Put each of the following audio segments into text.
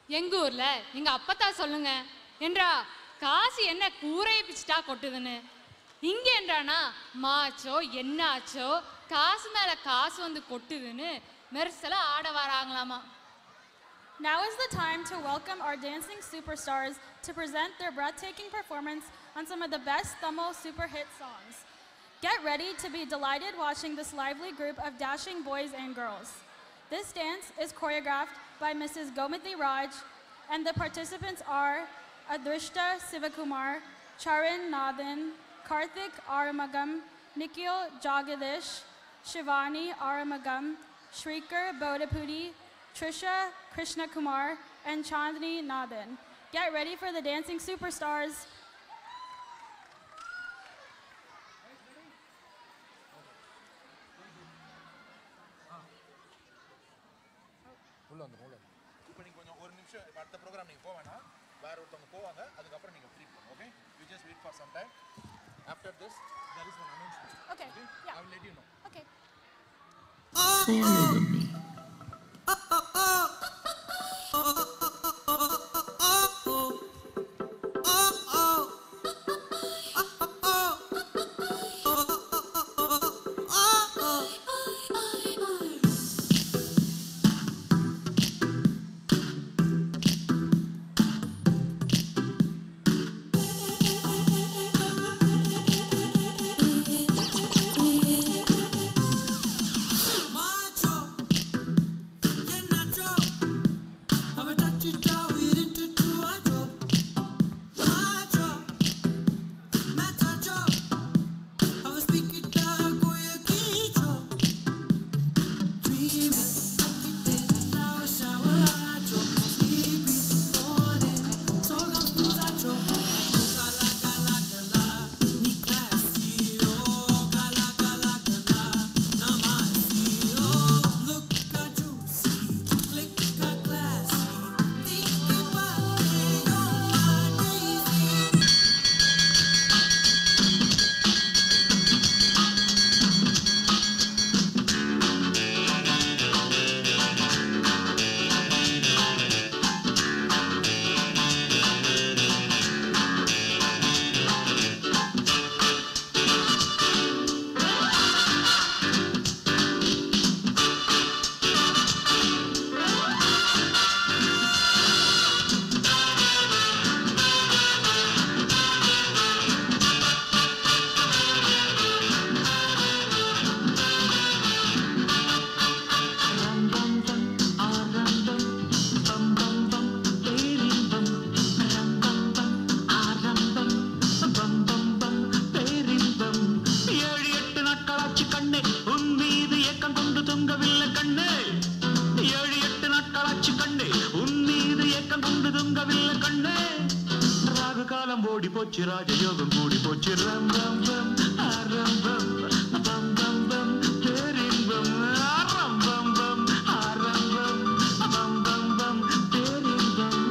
எங்க ஊர்ல எங்க அப்பத்தா சொல்லுங்க என்றா காசு என்ன கூரையை பிச்சுட்டா கொட்டுதுன்னு. இங்க என்றானா மாச்சோ என்னாச்சோ காசு மேல காசு வந்து கொட்டுதுன்னு மெர்சலா ஆட வராங்களாமா. Now is the time to welcome our dancing superstars to present their breathtaking performance on some of the best Tamil super hit songs. Get ready to be delighted watching this lively group of dashing boys and girls. This dance is choreographed by Mrs. Gomathi Raj, and the participants are Athrista Sivakumar, Charan Nathan, Karthik Aramagam, Nikhil Jagadish, Shivani Aramagam, Sreekar Bodapudi, Trisha Krishna Kumar, and Chandni Nathan. Get ready for the dancing superstars. இப்போ நீங்க கொஞ்சம் ஒரு நிமிஷம் அடுத்த program நீங்க போவேனா வேற ஒருத்தவங்க போவாங்க அதுக்கப்புறம் நீங்க ஃப்ரீ பண்ணுங்க. Okay you just wait for some time. After this there is one announcement. Okay. Yeah. I will let you know. Okay. Stay with me. போச்சு ராஜயோகம் கூடி போச்சு ரம் ரம் ரம் ரம் ரம் பம் பம் பம் பேரின்பம் ரம் பம் பம் ரம் பம் பம் பம் பம் பேரின்பம்.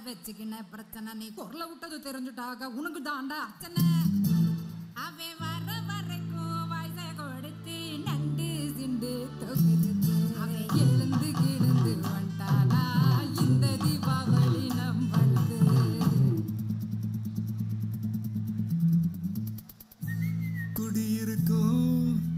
வச்சுக்கின பிரச்சனை நீ குரல விட்டது தெரிஞ்சுட்டாக உனக்கு தாண்டா அர்ச்சனை அவை வர வரைக்கும் வயச கொடுத்து நண்டு சிண்டு தொகுது அவை எழுந்து கிழந்து வந்துட்டானா இந்த தீபாவளி நம்மளுது குடியிருக்கும்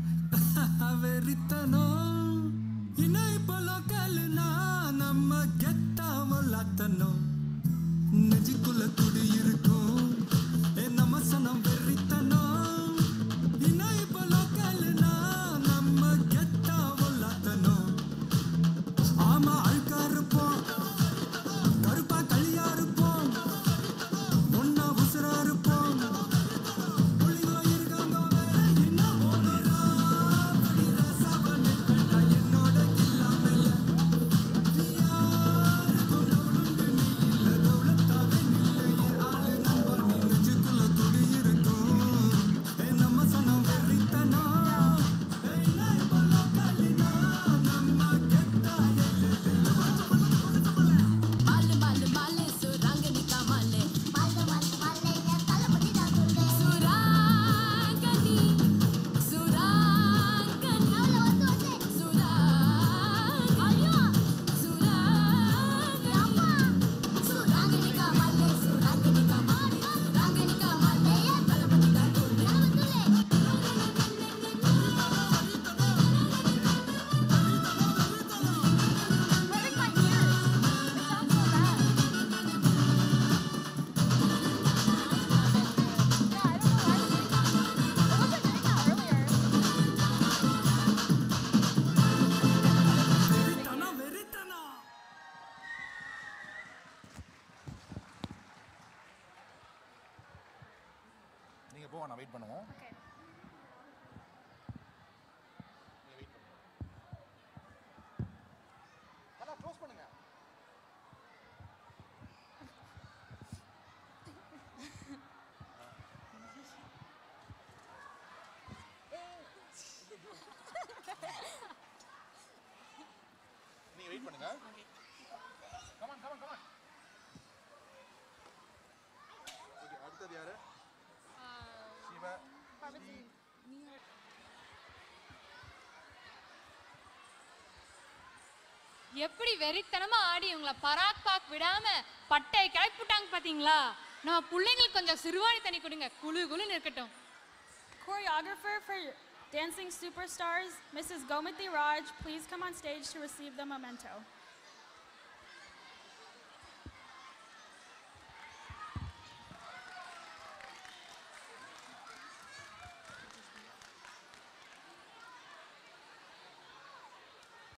வெறித்தனம் இணை பலோக்கல்னா நம்ம கெத்தாமலாத்தனம் நெஞ்சுக்குள்ள குடியிருக்கும் நம்ம சனம் வெறித்தனம் இணை பலோக்கல்னா நம்ம கெத்தாமலாத்தனம் ஆமா அழுக்கா இருப்போம் கருப்பா களியா இருப்போம் ஒன்னா உசுரா இருப்போம் நீங்க போங்க, நான் வெயிட் பண்ணுவோம். க்ளோஸ் பண்ணுங்க. நீங்க வெயிட் பண்ணுங்க. Come on come on. Okay, அடுத்தது யாரு? சிவா. எப்படி வெறித்தனமா ஆடி உங்களை பராக் பாக் விடாம பட்டை கிளப்பிட்டாங்க பாத்தீங்களா? நம்ம பிள்ளைங்களுக்கு கொஞ்சம் சிறுவாணி தண்ணி கொடுங்க, குளு குளுன்னு இருக்கட்டும். Choreographer for Dancing Superstars, Mrs. Gomathi Raj, please come on stage to receive the memento.